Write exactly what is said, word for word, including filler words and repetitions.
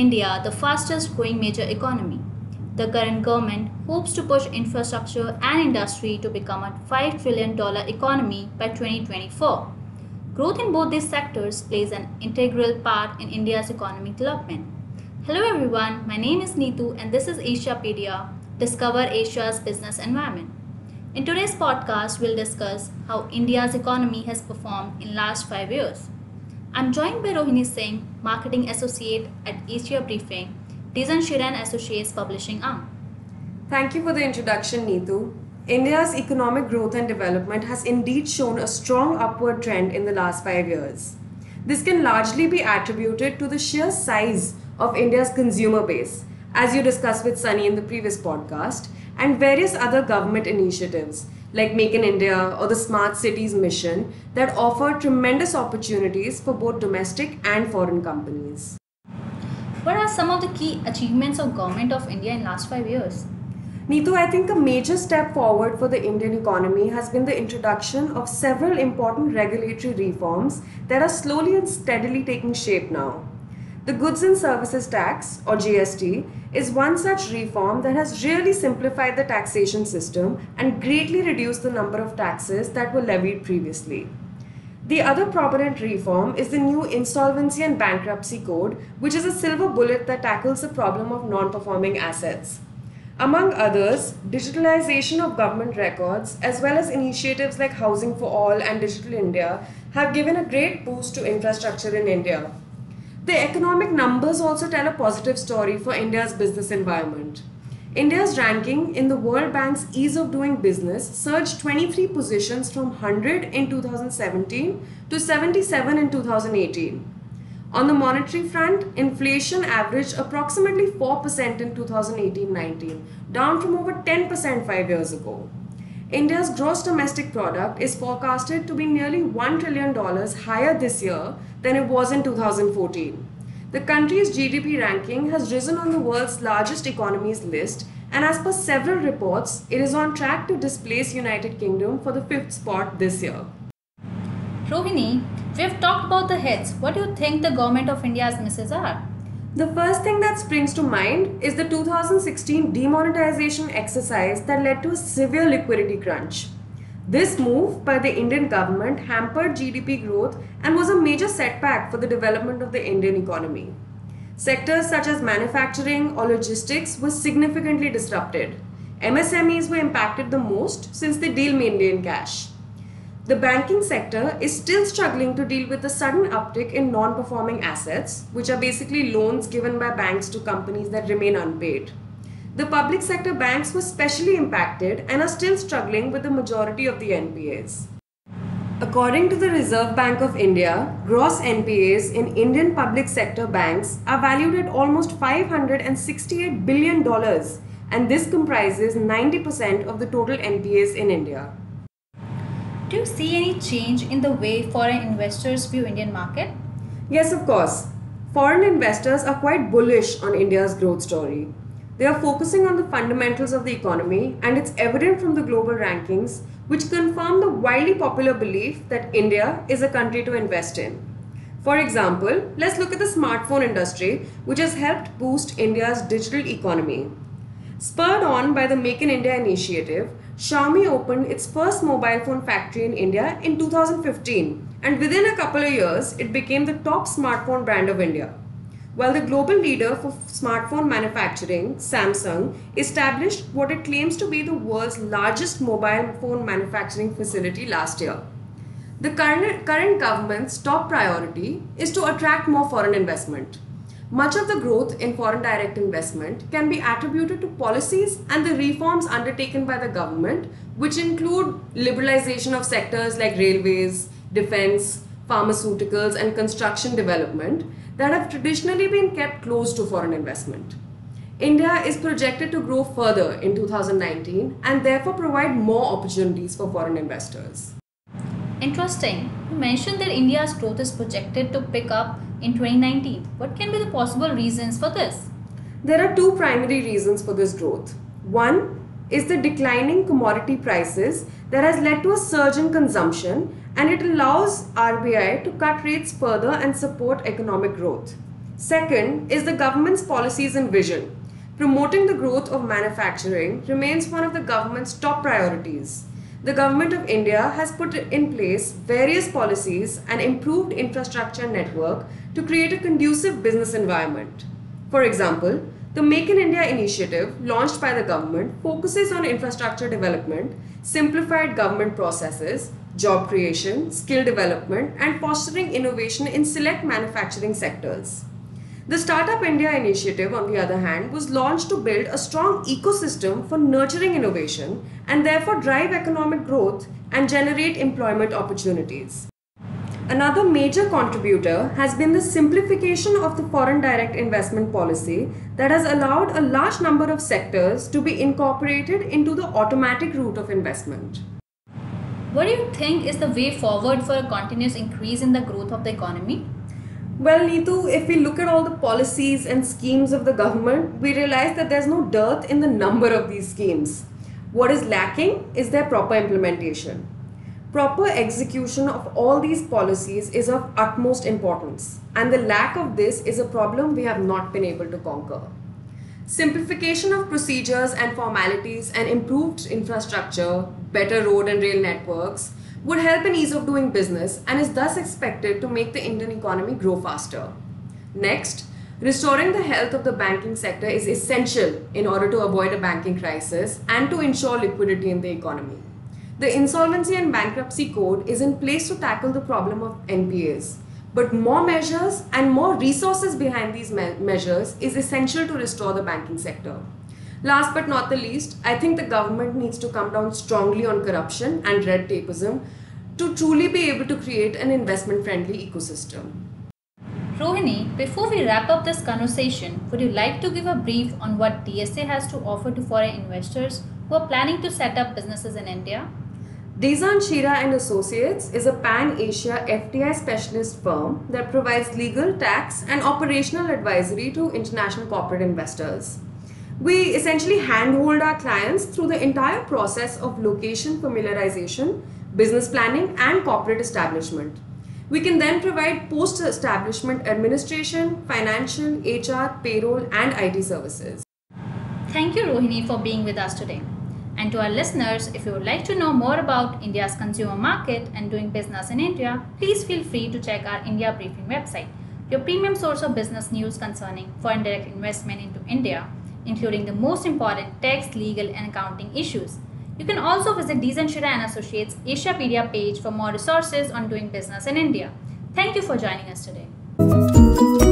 India the fastest growing major economy. The current government hopes to push infrastructure and industry to become a five trillion dollars economy by twenty twenty-four. Growth in both these sectors plays an integral part in India's economic development. Hello everyone, my name is Neetu and this is Asiapedia, Discover Asia's Business Environment. In today's podcast, we'll discuss how India's economy has performed in last five years. I'm joined by Rohini Singh, Marketing Associate at Asia Briefing, Dizan Shiran Associates Publishing Arm. Thank you for the introduction, Neetu. India's economic growth and development has indeed shown a strong upward trend in the last five years. This can largely be attributed to the sheer size of India's consumer base, as you discussed with Sunny in the previous podcast, and various other government initiatives like Make in India or the Smart Cities mission that offer tremendous opportunities for both domestic and foreign companies. What are some of the key achievements of Government of India in last five years? Neetu, I think a major step forward for the Indian economy has been the introduction of several important regulatory reforms that are slowly and steadily taking shape now. The Goods and Services Tax, or G S T, is one such reform that has really simplified the taxation system and greatly reduced the number of taxes that were levied previously. The other prominent reform is the new Insolvency and Bankruptcy Code, which is a silver bullet that tackles the problem of non-performing assets. Among others, digitalization of government records as well as initiatives like Housing for All and Digital India have given a great boost to infrastructure in India. The economic numbers also tell a positive story for India's business environment. India's ranking in the World Bank's Ease of Doing Business surged twenty-three positions from one hundred in two thousand seventeen to seventy-seven in two thousand eighteen. On the monetary front, inflation averaged approximately four percent in two thousand eighteen nineteen, down from over ten percent five years ago. India's gross domestic product is forecasted to be nearly one trillion dollars higher this year than it was in two thousand fourteen. The country's G D P ranking has risen on the world's largest economies list, and as per several reports, it is on track to displace United Kingdom for the fifth spot this year. Rohini, we have talked about the heads. What do you think the Government of India's misses are? The first thing that springs to mind is the two thousand sixteen demonetization exercise that led to a severe liquidity crunch. This move by the Indian government hampered G D P growth and was a major setback for the development of the Indian economy. Sectors such as manufacturing or logistics were significantly disrupted. M S M Es were impacted the most since they deal mainly in cash. The banking sector is still struggling to deal with the sudden uptick in non-performing assets, which are basically loans given by banks to companies that remain unpaid. The public sector banks were specially impacted and are still struggling with the majority of the N P As. According to the Reserve Bank of India, gross N P As in Indian public sector banks are valued at almost five hundred sixty-eight billion dollars, and this comprises ninety percent of the total N P As in India. Do you see any change in the way foreign investors view Indian market? Yes, of course. Foreign investors are quite bullish on India's growth story. They are focusing on the fundamentals of the economy, and it's evident from the global rankings, which confirm the widely popular belief that India is a country to invest in. For example, let's look at the smartphone industry, which has helped boost India's digital economy. Spurred on by the Make in India initiative, Xiaomi opened its first mobile phone factory in India in two thousand fifteen, and within a couple of years, it became the top smartphone brand of India. While the global leader for smartphone manufacturing, Samsung, established what it claims to be the world's largest mobile phone manufacturing facility last year. The current, current government's top priority is to attract more foreign investment. Much of the growth in foreign direct investment can be attributed to policies and the reforms undertaken by the government, which include liberalization of sectors like railways, defense, pharmaceuticals, and construction development that have traditionally been kept close to foreign investment. India is projected to grow further in two thousand nineteen and therefore provide more opportunities for foreign investors. Interesting. You mentioned that India's growth is projected to pick up in twenty nineteen. What can be the possible reasons for this? There are two primary reasons for this growth. One is the declining commodity prices that has led to a surge in consumption, and it allows R B I to cut rates further and support economic growth. Second is the government's policies and vision. Promoting the growth of manufacturing remains one of the government's top priorities. The Government of India has put in place various policies and improved infrastructure network to create a conducive business environment. For example, the Make in India initiative launched by the government focuses on infrastructure development, simplified government processes, job creation, skill development, and fostering innovation in select manufacturing sectors. The Startup India initiative, on the other hand, was launched to build a strong ecosystem for nurturing innovation and therefore drive economic growth and generate employment opportunities. Another major contributor has been the simplification of the foreign direct investment policy that has allowed a large number of sectors to be incorporated into the automatic route of investment. What do you think is the way forward for a continuous increase in the growth of the economy? Well, Neetu, if we look at all the policies and schemes of the government, we realize that there's no dearth in the number of these schemes. What is lacking is their proper implementation. Proper execution of all these policies is of utmost importance, and the lack of this is a problem we have not been able to conquer. Simplification of procedures and formalities and improved infrastructure, better road and rail networks, would help in ease of doing business and is thus expected to make the Indian economy grow faster. Next, restoring the health of the banking sector is essential in order to avoid a banking crisis and to ensure liquidity in the economy. The Insolvency and Bankruptcy Code is in place to tackle the problem of N P As, but more measures and more resources behind these me measures is essential to restore the banking sector. Last but not the least, I think the government needs to come down strongly on corruption and red tapeism to truly be able to create an investment-friendly ecosystem. Rohini, before we wrap up this conversation, would you like to give a brief on what D S A has to offer to foreign investors who are planning to set up businesses in India? Dezan Shira and Associates is a pan-Asia F D I specialist firm that provides legal, tax, and operational advisory to international corporate investors. We essentially handhold our clients through the entire process of location familiarization, business planning, and corporate establishment. We can then provide post-establishment administration, financial, H R, payroll, and I T services. Thank you, Rohini, for being with us today. And to our listeners, if you would like to know more about India's consumer market and doing business in India, please feel free to check our India Briefing website, your premium source of business news concerning foreign direct investment into India, including the most important tax, legal, and accounting issues. You can also visit Dezan Shira and Associates Asiapedia page for more resources on doing business in India. Thank you for joining us today.